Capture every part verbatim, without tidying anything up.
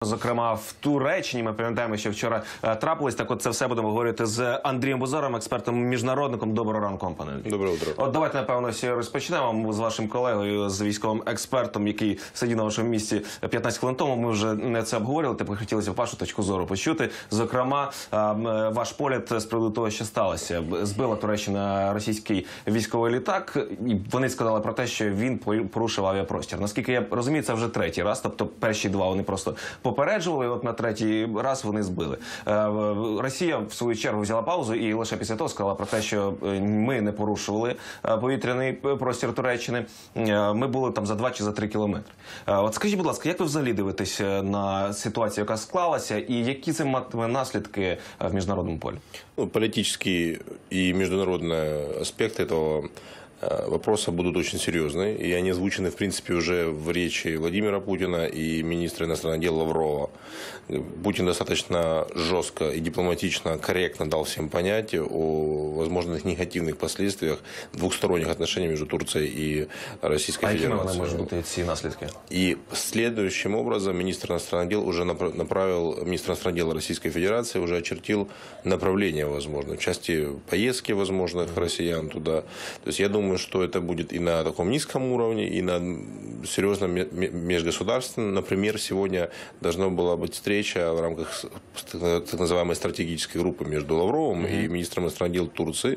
Зокрема, в Туреччині, ми пам'ятаємо, що вчора е, трапилось. Так от це все будемо говорити з Андрієм Бузаром, експертом-міжнародником. Доброго ранку, пане Андрій. Доброго утра. От давайте, напевно, всі розпочнемо з вашим колегою, з військовим експертом, який сидів на вашому місці п'ятнадцять хвилин тому. Ми вже не це обговорювали, тепер хотілося б вашу точку зору почути. Зокрема, е, ваш погляд з приводу того, що сталося. Збила Туреччина російський військовий літак, і вони сказали про те, що він порушив авіапростір. Наскільки я розумію, це вже третій раз, тобто перші два вони просто попереджували, от на третій раз вони збили. Росія, в свою чергу, взяла паузу і лише після того сказала про те, що ми не порушували повітряний простір Туреччини. Ми були там за два чи за три кілометри. От скажіть, будь ласка, як ви взагалі дивитесь на ситуацію, яка склалася, і які це матиме наслідки в міжнародному полі? Ну, политический и международный аспект этого вопроса будут очень серьезные, и они озвучены, в принципе, уже в речи Владимира Путина и министра иностранных дел Лаврова. Путин достаточно жестко и дипломатично, корректно дал всем понять о возможных негативных последствиях двухсторонних отношений между Турцией и Российской а Федерацией. А какими могут быть эти наследки? И следующим образом министр иностранных дел уже направил, министр иностранных дел Российской Федерации уже очертил направление возможно, в части поездки возможных россиян туда. То есть я думаю, что это будет и на таком низком уровне, и на серьезном межгосударственном. Например, сегодня должна была быть встреча в рамках так называемой стратегической группы между Лавровым mm-hmm. и министром иностранных дел Турции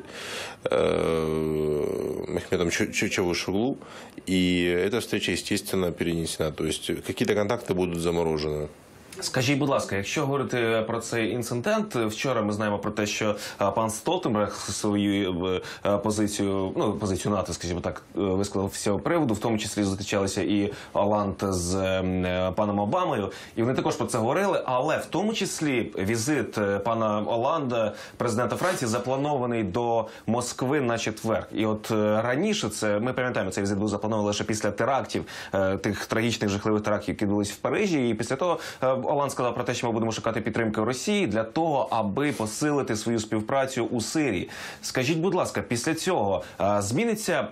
Мехметом Чавушоглу. И эта встреча, естественно, перенесена. То есть какие-то контакты будут заморожены. Скажіть, будь ласка, якщо говорити про цей інцидент, вчора ми знаємо про те, що пан Столтенберг свою позицію, ну, позицію НАТО, скажімо так, висказав з цього приводу, в тому числі зустрічалися і Оланд з паном Обамою, і вони також про це говорили, але в тому числі візит пана Оланда, президента Франції, запланований до Москви на четвер. І от раніше це, ми пам'ятаємо, цей візит був запланований лише після терактів, тих трагічних, жахливих терактів, які відбулись в Парижі, і після того Оланд сказав про те, що ми будемо шукати підтримки Росії для того, аби посилити свою співпрацю у Сирії. Скажіть, будь ласка, після цього зміниться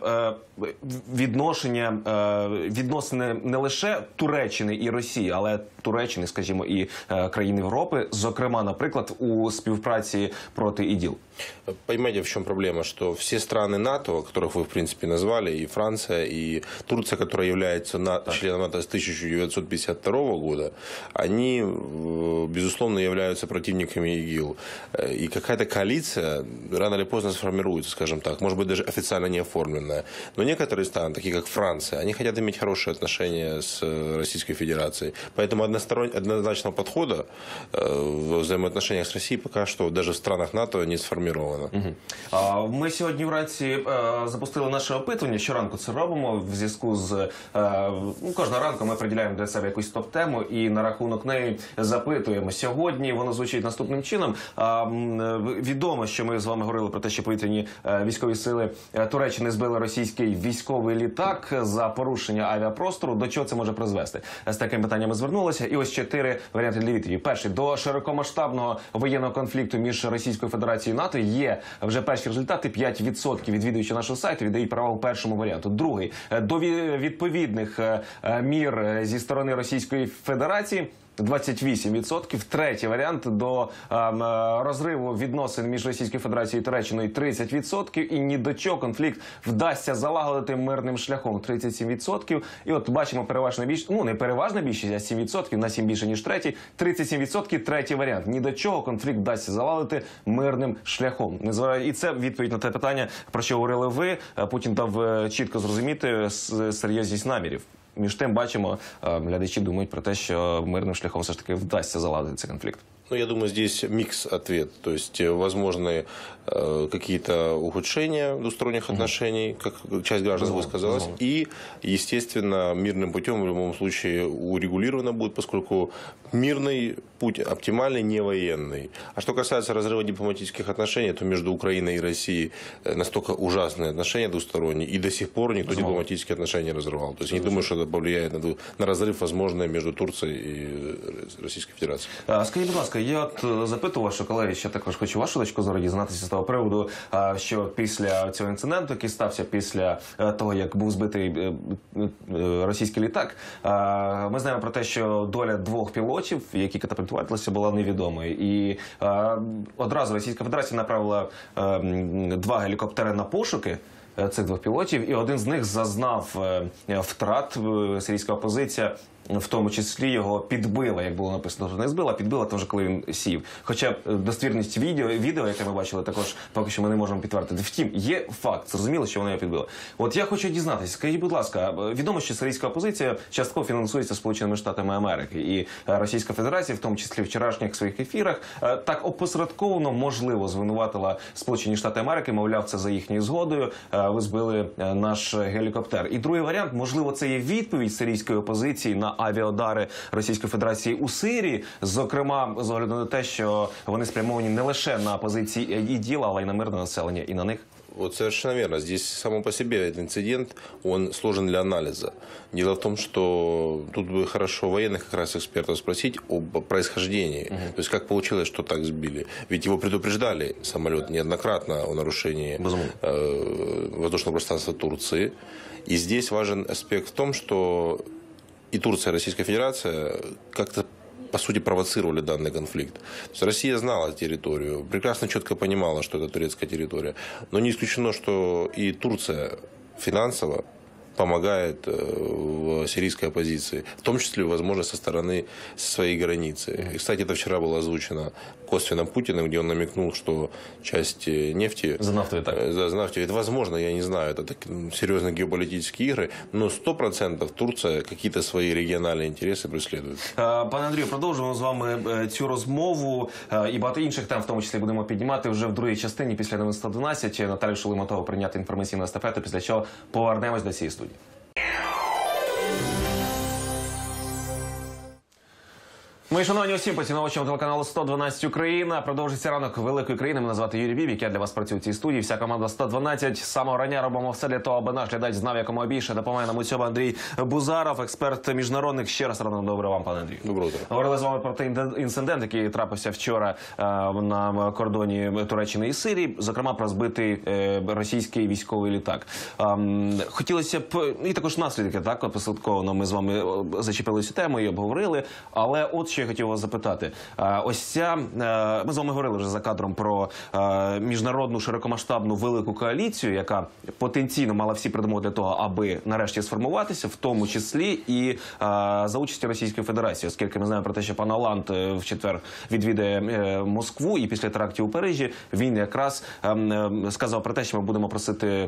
відношення, відносини не лише Туреччини і Росії, але Туреччини, скажімо, і країн Європи, зокрема, наприклад, у співпраці проти ІДІЛ? Понимаете, в чем проблема? Что все страны НАТО, которых вы, в принципе, назвали, и Франция, и Турция, которая является членом НАТО с тысяча девятьсот пятьдесят второго года, они, безусловно, являются противниками ИГИЛ. И какая-то коалиция рано или поздно сформируется, скажем так, может быть, даже официально не оформленная. Но некоторые страны, такие как Франция, они хотят иметь хорошие отношения с Российской Федерацией. Поэтому однозначного подхода в взаимоотношениях с Россией пока что даже в странах НАТО не сформировано. Угу. Ми сьогодні вранці запустили наше опитування. Щоранку це робимо в зв'язку з... Ну, кожного ранку ми приділяємо для себе якусь топ-тему і на рахунок неї запитуємо. Сьогодні воно звучить наступним чином. Відомо, що ми з вами говорили про те, що повітряні військові сили Туреччини збили російський військовий літак за порушення авіапростору. До чого це може призвести? З таким питанням ми звернулися. І ось чотири варіанти для відповіді. Перший. До широкомасштабного воєнного конфлікту між Російською Федерацією і НАТО є вже перші результати. п'ять відсотків відвідувачів нашого сайту віддають перевагу першому варіанту. Другий. До відповідних мір зі сторони Російської Федерації двадцять вісім відсотків. Третій варіант до е, розриву відносин між Російською Федерацією і Туреччиною тридцять відсотків. І ні до чого конфлікт вдасться залагодити мирним шляхом тридцять сім відсотків. І от бачимо переважна більшість, ну не переважна більшість, а сім відсотків, на сім більше ніж третій. тридцять сім відсотків третій варіант. Ні до чого конфлікт вдасться залагодити мирним шляхом. І це відповідь на те питання, про що говорили ви. Путін дав чітко зрозуміти серйозність намірів. Між тим, бачимо, глядачі думають про те, що мирним шляхом все ж таки вдасться заладити цей конфлікт. Ну, я думаю, здесь микс-ответ. То есть возможны э, какие-то ухудшения двусторонних отношений, как часть граждан высказалась. И, естественно, мирным путем в любом случае урегулировано будет, поскольку мирный путь оптимальный, не военный. А что касается разрыва дипломатических отношений, то между Украиной и Россией настолько ужасные отношения двусторонние, и до сих пор никто Безумно. дипломатические отношения не разрывал. То есть я не думаю, что это повлияет на, на разрыв, возможный между Турцией и Российской Федерации. Скажіть, будь ласка, я от запитував вашу колеги, ще також хочу вашу точку зору дізнатися з того приводу, що після цього інциденту, який стався після того, як був збитий російський літак, ми знаємо про те, що доля двох пілотів, які катапультувалися, була невідомою. І одразу Російська Федерація направила два гелікоптери на пошуки цих двох пілотів, і один з них зазнав втрат. Сирійська опозиція в тому числі його підбила, як було написано, що не збила, підбила, то вже коли він сів. Хоча достовірність відео, відео, яке ми бачили, також поки що ми не можемо підтвердити. Втім, є факт, зрозуміло, що вона його підбила. От я хочу дізнатися, скажіть, будь ласка, відомо, що сирійська опозиція частково фінансується Сполученими Штатами Америки. І Російська Федерація, в тому числі в вчорашніх своїх ефірах, так опосередковано, можливо, звинуватила Сполучені Штати Америки, мовляв, це за їхньою згодою, ви збили наш гелікоптер. І другий варіант, можливо, це є відповідь сирійської опозиції на авіаудари Російської Федерації у Сирії, зокрема, з огляду на те, що вони спрямовані не лише на позиції ІДІЛ, але й на мирне населення, і на них. Вот совершенно верно. Здесь само по себе этот инцидент, он сложен для анализа. Дело в том, что тут бы хорошо военных как раз экспертов спросить об происхождении. Угу. То есть, как получилось, что так сбили. Ведь его предупреждали, самолет, неоднократно о нарушении э, воздушного пространства Турции. И здесь важен аспект в том, что и Турция, и Российская Федерация как-то, по сути, провоцировали данный конфликт. То есть Россия знала территорию, прекрасно, четко понимала, что это турецкая территория. Но не исключено, что и Турция финансово помогает в сирийской оппозиции, в том числе, возможно, со стороны своей границы. И, кстати, это вчера было озвучено косвенно Путиным, где он намекнул, что часть нефти... За нафту, так? За нафту. Это возможно, я не знаю, это так, серьезные геополитические игры, но сто процентов Турция какие-то свои региональные интересы преследует. Пане Андрію, продовжуємо з вами цю розмову і багато інших тем, в тому числі, будемо піднімати вже в другій частині після новин сто дванадцять. Наталія Шулим готова прийняти інформаційну естафету, після чого повернемось до цієї студії. Мої шановні усім поціновувачам телеканалу сто дванадцять Україна. Продовжується ранок великої країни. Мене звати Юрій Бібік. Я для вас працюю в цій студії. Вся команда сто дванадцять. З самого рання робимо все для того, аби наш глядач знав якомога більше. Допомагає нам у цьому Андрій Бузаров, експерт міжнародник. Ще раз ранок добре вам, пане Андрію. Доброго утра. Говорили з вами про той інцидент, який трапився вчора е, на кордоні Туреччини і Сирії. Зокрема, про збитий е, російський військовий літак. Е, хотілося б, і також наслідки, так, послідковано ми з вами зачепили цю тему і обговорили. Але от що я хотів вас запитати. Ось ця, ми з вами говорили вже за кадром про міжнародну широкомасштабну велику коаліцію, яка потенційно мала всі передумови для того, аби нарешті сформуватися, в тому числі і за участі Російської Федерації, оскільки ми знаємо про те, що пан Оланд в четвер відвідає Москву, і після терактів у Парижі він якраз сказав про те, що ми будемо просити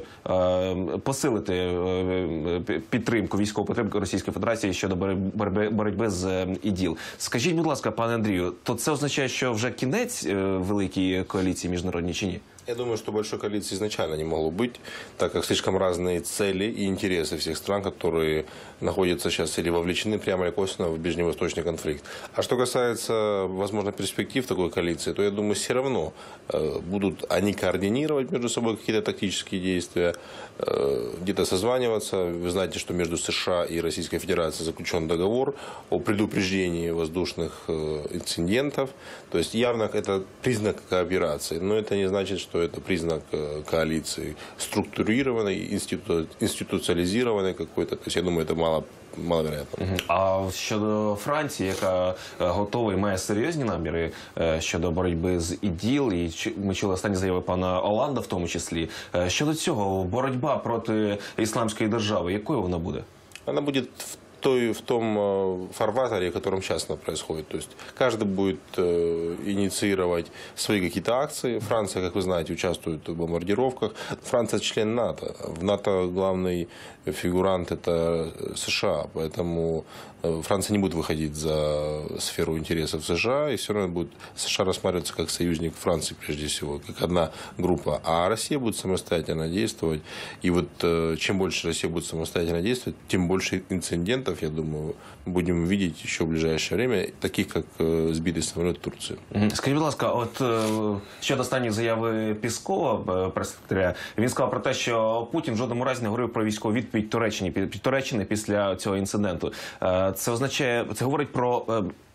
посилити підтримку, військову підтримку Російської Федерації щодо боротьби, боротьби з ІДІЛ. Скажіть, будь ласка, пане Андрію, то це означає, що вже кінець великій коаліції міжнародній чи ні? Я думаю, что большой коалиции изначально не могло быть, так как слишком разные цели и интересы всех стран, которые находятся сейчас или вовлечены прямо или косвенно в ближневосточный конфликт. А что касается, возможно, перспектив такой коалиции, то я думаю, все равно э, будут они координировать между собой какие-то тактические действия, э, где-то созваниваться. Вы знаете, что между США и Российской Федерацией заключен договор о предупреждении воздушных э, инцидентов. То есть явно это признак кооперации, но это не значит, что это признак коалиции структурированной, институ... институциализированной какой-то. То есть я думаю, это мало, маловероятно. А щодо Франції, яка готова і має серйозні наміри щодо боротьби з ІДІЛ, і ми чули останні заяви пана Оланда в тому числі, щодо цього боротьба проти ісламської держави, якою вона буде? Вона буде в той, в том фарватере, в котором сейчас оно происходит. То есть каждый будет э, инициировать свои какие-то акции. Франция, как вы знаете, участвует в бомбардировках. Франция член НАТО. В НАТО главный фигурант это США. Поэтому Франция не будет выходить за сферу интересов США. И все равно будет США рассматриваться как союзник Франции прежде всего, как одна группа. А Россия будет самостоятельно действовать. И вот э, чем больше Россия будет самостоятельно действовать, тем больше инцидентов, я думаю, будем видеть еще в ближайшее время, таких как э, сбитый самолет Турции. Скажіть, будь ласка, от е, щодо останньої заяви Піскова, прес-секретаря, він сказав про те, що Путін в жодному разі не говорив про військову відповідь Туреччині, Туреччини після цього інциденту. Е, це означає, це говорить про е,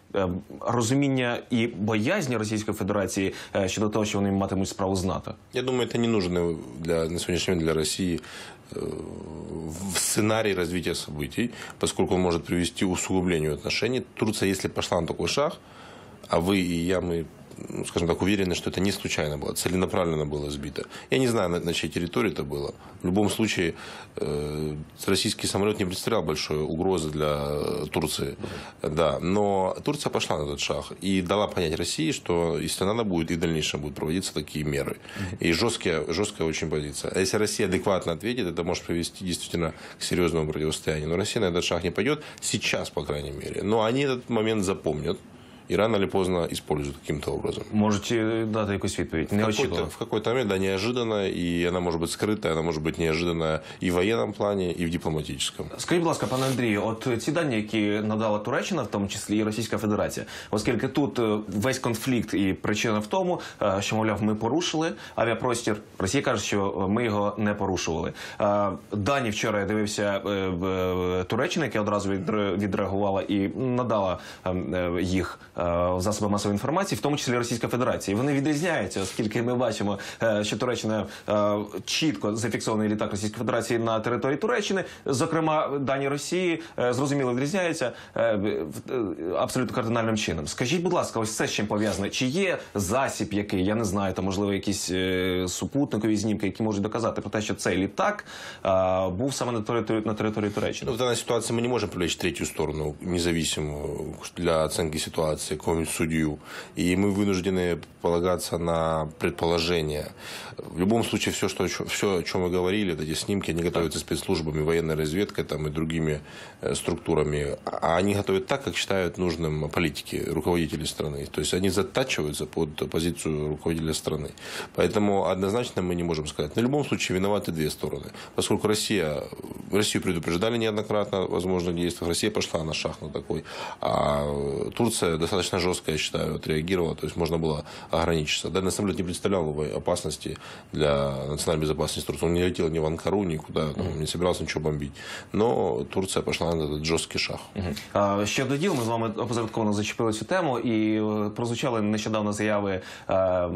е, розуміння і боязні Російської Федерації е, щодо того, що вони матимуть справу з НАТО? Я думаю, это не нужно для, на сегодняшний момент для России э, в сценарий развития событий, поскольку он может привести к усугублению отношений. Турция, если пошла на такой шаг, а вы и я, мы, ну, скажем так, уверены, что это не случайно было, целенаправленно было сбито. Я не знаю, на, на чьей территории это было. В любом случае, э, российский самолет не представлял большой угрозы для Турции. Да, но Турция пошла на этот шаг и дала понять России, что если надо будет, и в дальнейшем будут проводиться такие меры. И жесткая, жесткая очень позиция. А если Россия адекватно ответит, это может привести действительно к серьезному противостоянию. Но Россия на этот шаг не пойдет сейчас, по крайней мере. Но они этот момент запомнят. И рано или поздно используют каким-то образом. Можуть дати якусь відповідь? Не В очікували. какой-то, в какой-то момент, да, неожиданно, и она может быть скрытая, она может быть неожиданная и в военном плане, и в дипломатическом. Скажіть, будь ласка, пане Андрію, от ці дані, які надала Туреччина, в тому числі і Російська Федерація, оскільки тут е, весь конфлікт і причина в тому, е, що, мовляв, ми порушили авіапростір, Росія каже, що ми його не порушували. Е, Дані вчора я дивився е, в Туреччина, яка одразу відре- відреагувала і надала е, е, їх е, в засоби масової інформації, в тому числі Російська Федерація. І вони відрізняються, оскільки ми бачимо, е, що Туреччина е, чітко зафіксований літак Російської Федерації на території Туреччини, зокрема, дані Росії, е, зрозуміло, відрізняються е, в- е, абсолютно кардинальним чином. Скажіть, будь ласка, ось це з чим пов'язане? Чи є засіб який, я не знаю, там, можливо, якісь е, супутникові знімки, які можуть доказати про те, що цей літак е, був саме на території, на території Туреччини? Ну, в данной ситуации мы не можем привлечь третью сторону, независимую, для оценки ситуации, какого-нибудь судью. И мы вынуждены полагаться на предположения. В любом случае, все, что, все о чем мы говорили, эти снимки, они готовятся спецслужбами, военной разведкой там, и другими э, структурами. А они готовят так, как считают нужным политики, руководители страны. То есть они затачиваются под позицию руководителя страны. Поэтому однозначно мы не можем сказать. На любом случае виноваты две стороны. Поскольку Россия, Россию предупреждали неоднократно о возможных действиях, Россия пошла на шаг на такой. А Турция достаточно жестко, я считаю, отреагировала. То есть можно было ограничиться. Данный самолет не представлял опасности для национальной безопасности Турции. Он не летел ни в Анкару, никуда, там, не собирался ничего бомбить. Но Турция пошла на этот жесткий шаг. А, Щодо діл, ми з вами опосередковано зачепили цю тему і е, прозвучали нещодавно заяви е,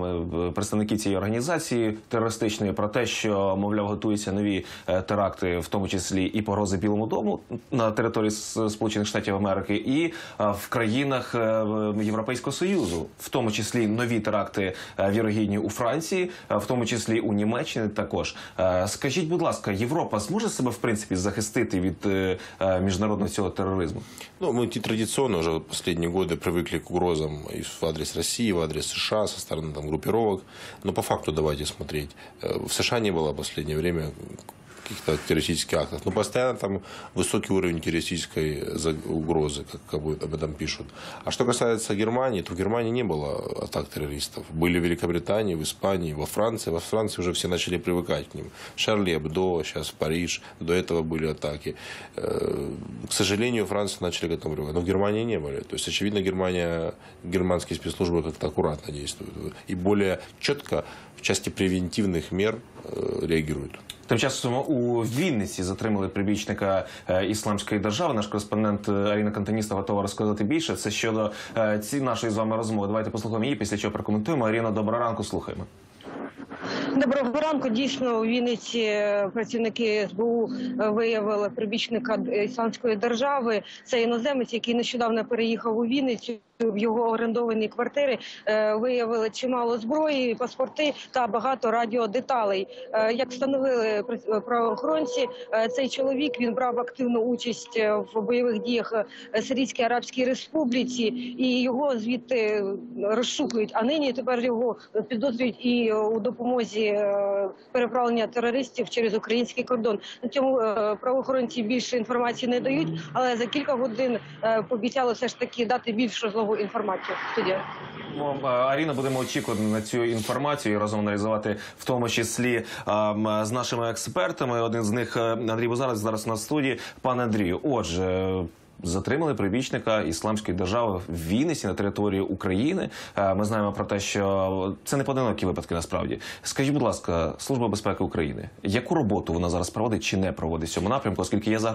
м, представників цієї організації терористичної про те, що, мовляв, готуються нові е, теракти, в тому числі і погрози Білому дому на території С- Сполучених Штатів Америки, і е, в країнах е, Європейського Союзу, в тому числі нові теракти е, вірогідні у Франції, е, в тому числі у Німеччині також. Е, Скажіть, будь ласка, Європа зможе себе, в принципі, захистити від е, е, міжнародного цього тероризму? Ну, мы традиционно уже в последние годы привыкли к угрозам и в адрес России, в адрес США со стороны там, группировок. Но по факту давайте смотреть. Э, В США не было в последнее время каких-то террористических актов. Но постоянно там высокий уровень террористической за- угрозы, как, как бы об этом пишут. А что касается Германии, то в Германии не было атак террористов. Были в Великобритании, в Испании, во Франции. Во Франции уже все начали привыкать к ним. Шарли Эбдо, сейчас Париж. До этого были атаки. Э, К сожалению, Францию начали к этому привыкать. Но в Германии не были. То есть, очевидно, Германия, германские спецслужбы как-то аккуратно действуют. И более четко в части превентивных мер э, реагируют. Тим часом у Вінниці затримали прибічника е, Ісламської держави. Наш кореспондент е, Аріна Кантоніста готова розказати більше. Це щодо е, ці нашої з вами розмови. Давайте послухаємо її, після чого прокоментуємо. Аріна, доброго ранку, слухаємо. Доброго ранку. Дійсно, у Вінниці працівники ес бе у виявили прибічника Ісламської держави. Це іноземець, який нещодавно переїхав у Вінницю. В його орендованій квартирі е, виявили чимало зброї, паспорти та багато радіодеталей. Е, як встановили правоохоронці, е, цей чоловік він брав активну участь в бойових діях в Сирійській Арабській Республіці, і його звідти розшукують. А нині тепер його підозрюють і у допомозі е, переправлення терористів через український кордон. На цьому е, правоохоронці більше інформації не дають, але за кілька годин е, пообіцяли все ж таки дати більш розлогу інформацію. Студія. Ну, е, Аріна, будемо очікувати на цю інформацію і разом аналізувати, в тому числі е, м, з нашими експертами. Один з них е, Андрій Бузаров зараз на студії. Пане Андрію, отже, е, затримали прибічника Ісламської держави в Вінниці на території України. Е, Ми знаємо про те, що це не поодинокі випадки насправді. Скажіть, будь ласка, Служба безпеки України, яку роботу вона зараз проводить чи не проводить в цьому напрямку, оскільки є загроза?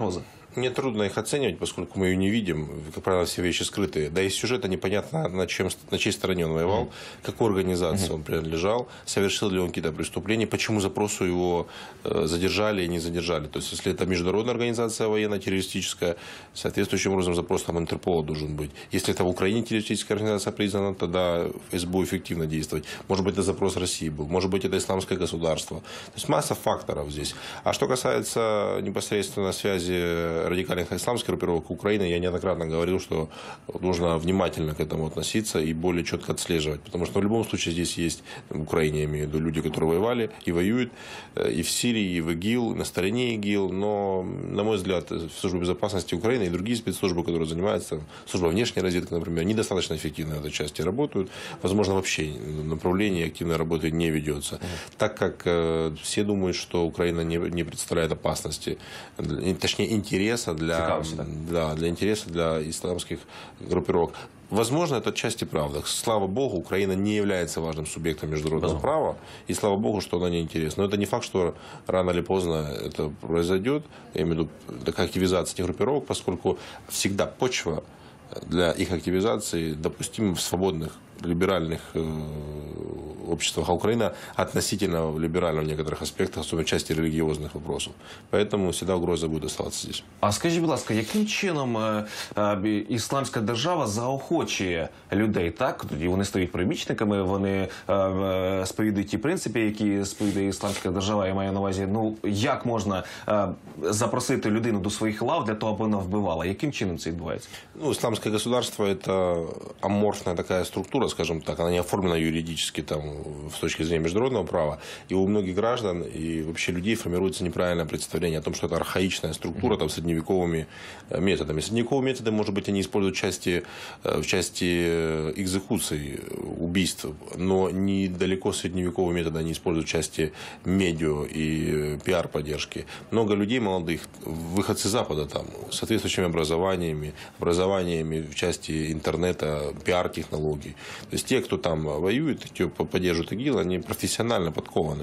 Мне трудно их оценивать, поскольку мы ее не видим. Как правило, все вещи скрытые. Да и сюжета непонятно, на, чем, на чьей стороне он воевал, mm-hmm. какой организации mm-hmm. он принадлежал, совершил ли он какие-то преступления, почему запросу его э, задержали и не задержали. То есть, если это международная организация военная, террористическая, соответствующим образом запрос там Интерпола должен быть. Если это в Украине террористическая организация признана, тогда СБУ эффективно действовать. Может быть, это запрос России был, может быть, это исламское государство. То есть, масса факторов здесь. А что касается непосредственно связи радикальных исламских группировок Украины, я неоднократно говорил, что нужно внимательно к этому относиться и более четко отслеживать. Потому что в любом случае здесь есть, в Украине я имею в виду, люди, которые воевали и воюют и в Сирии, и в ИГИЛ, на стороне ИГИЛ. Но, на мой взгляд, Служба безопасности Украины и другие спецслужбы, которые занимаются, служба внешней разведки, например, недостаточно эффективно в этой части работают. Возможно, вообще направление активной работы не ведется. Так как э, все думают, что Украина не, не представляет опасности, точнее, интереса для, да, для интереса для исламских группировок. Возможно, это отчасти правда. Слава богу, Украина не является важным субъектом международного да. права, и слава богу, что она не интересна. Но это не факт, что рано или поздно это произойдет. Я имею в виду такая активизация этих группировок, поскольку всегда почва для их активизации допустима в свободных либеральных э, обществах, а Украина относительно либеральна в некоторых аспектах, особенно в части религиозных вопросов. Поэтому всегда угроза буде оставатися здесь. А скажіть, будь ласка, яким чином е, е, ісламська держава заохочує людей, так? Тоді вони стають прибічниками, вони е, е, сповідують ті принципи, які сповідує ісламська держава, я маю на увазі, ну, як можна е, запросити людину до своїх лав для того, аби вона вбивала? Яким чином це відбувається? Ну, исламское государство – это аморфная такая структура, скажем так, она не оформлена юридически там, с точки зрения международного права, и у многих граждан и вообще людей формируется неправильное представление о том, что это архаичная структура там, с средневековыми методами. Средневековые методы, может быть, они используют в части, в части экзекуций, убийств, но недалеко средневековые методы они используют в части медиа и пиар-поддержки. Много людей молодых, выходцы с Запада, там, с соответствующими образованиями, образованиями в части интернета, пиар-технологий. То есть те, кто там воюет, те, кто поддерживает ИГИЛ, они профессионально подкованы.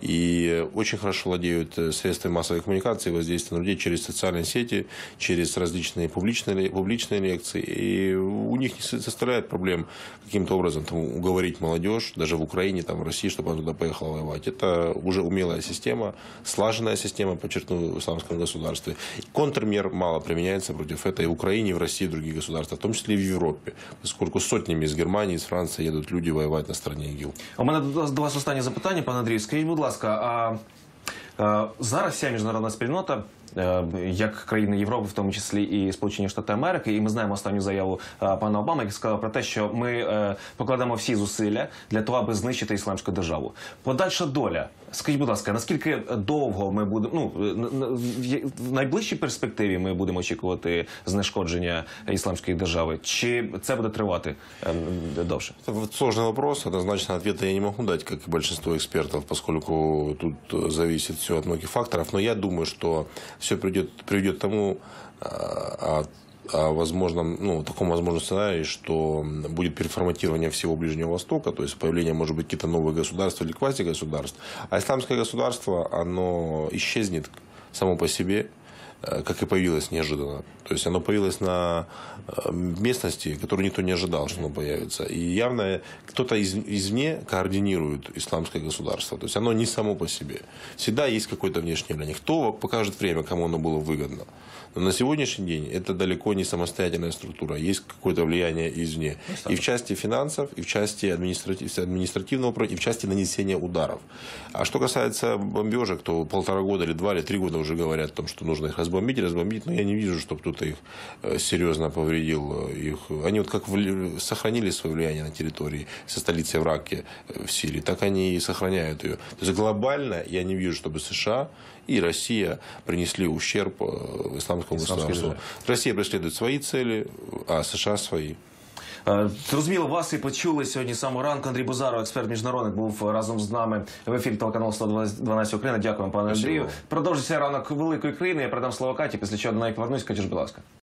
И очень хорошо владеют средствами массовой коммуникации, воздействия на людей через социальные сети, через различные публичные, публичные лекции. И у них не составляет проблем каким-то образом там, уговорить молодежь, даже в Украине, там, в России, чтобы она туда поехала воевать. Это уже умелая система, слаженная система, подчеркну, в исламском государстве. Контрмер мало применяется против этой в Украине, в России и в других государствах, в том числе и в Европе, поскольку сотнями из Германии, из Франции едут люди воевать на стороні ІГІЛ. У мене до вас останнє запитання, пане Андрію. Скажіть, будь ласка, а, а зараз вся міжнародна спільнота, як країни Європи, в тому числі і Сполучені Штати Америки, і ми знаємо останню заяву пана Обами, який сказав про те, що ми покладемо всі зусилля для того, аби знищити ісламську державу. Подальша доля. Скажіть, будь ласка, наскільки довго ми будемо, ну, в найближчій перспективі ми будемо очікувати знешкодження ісламської держави? Чи це буде тривати довше? Это сложный вопрос. Однозначно ответа я не могу дать, как и большинство экспертов, поскольку тут зависит все от многих факторов. Но я думаю, что все придет, приведет к тому, а, о возможном, ну, таком возможном сценарии, что будет переформатирование всего Ближнего Востока, то есть появление, может быть, каких-то новых государств или квазигосударств. А исламское государство, оно исчезнет само по себе, как и появилось неожиданно. То есть оно появилось на местности, которую никто не ожидал, что оно появится. И явно кто-то из, извне координирует исламское государство. То есть оно не само по себе. Всегда есть какое-то внешнее влияние. Кто покажет время, кому оно было выгодно. Но на сегодняшний день это далеко не самостоятельная структура. Есть какое-то влияние извне. И в части финансов, и в части административ, административного, и в части нанесения ударов. А что касается бомбежек, то полтора года или два или три года уже говорят о том, что нужно их разбомбить, разбомбить. Но я не вижу, чтобы кто-то их серьезно повредил. Их. Они вот как сохранили свое влияние на территории со столицей в Раке в Сирии, так они и сохраняют ее. То есть глобально я не вижу, чтобы США и Россия принесли ущерб исламскому государству. Россия преследует свои цели, а США свои. Зрозуміло, вас і почули сьогодні з самого ранку. Андрій Бузаров, експерт-міжнародник, був разом з нами в ефірі телеканалу сто дванадцять Україна. Дякуємо, пане Андрію. Продовжується ранок великої країни. Я передам слово Каті, після чого до неї повернусь. Катюш, будь ласка.